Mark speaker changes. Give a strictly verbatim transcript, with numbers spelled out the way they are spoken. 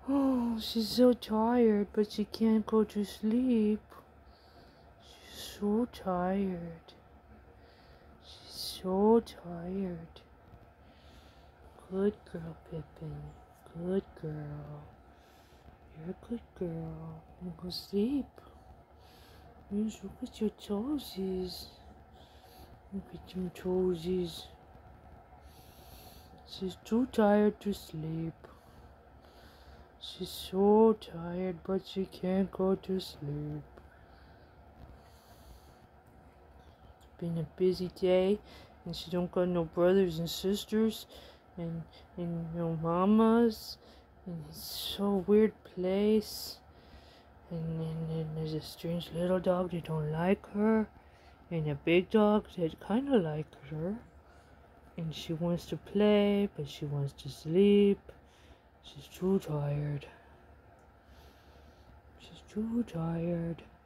Speaker 1: Oh, she's so tired, but she can't go to sleep. She's so tired. She's so tired. Good girl, Pippin. Good girl. You're a good girl. You go sleep. Just look at your toesies. Look at your toesies. She's too tired to sleep. She's so tired, but she can't go to sleep. It's been a busy day, and she don't got no brothers and sisters, and, and no mamas, and it's so weird place. And then there's a strange little dog that don't like her, and a big dog that kind of like her. And she wants to play, but she wants to sleep. She's too tired. She's too tired.